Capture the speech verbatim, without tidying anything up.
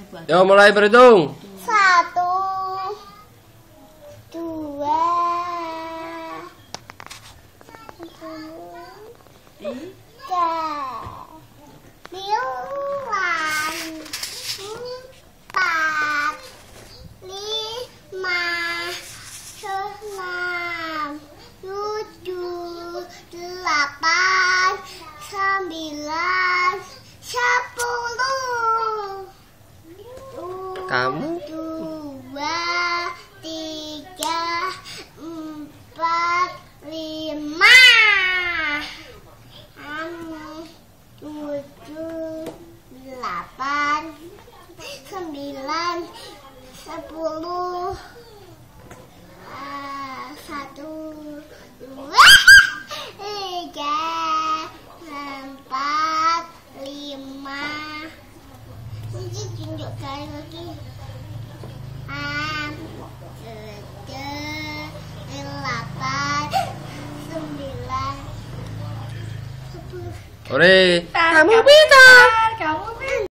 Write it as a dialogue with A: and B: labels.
A: Yo, mulai berhitung.
B: Satu, dua, tiga, lima, empat, lima, enam, tujuh, delapan, sembilan, sepuluh.
A: Kamu?
B: Dua, tiga, empat, lima, enam, tujuh, delapan, sembilan, sepuluh, satu, dua, tiga, empat, lima. Ini tunjukkan lagi. Enam, tujuh, delapan, sembilan, sepuluh.
A: Ore, kamu bisa.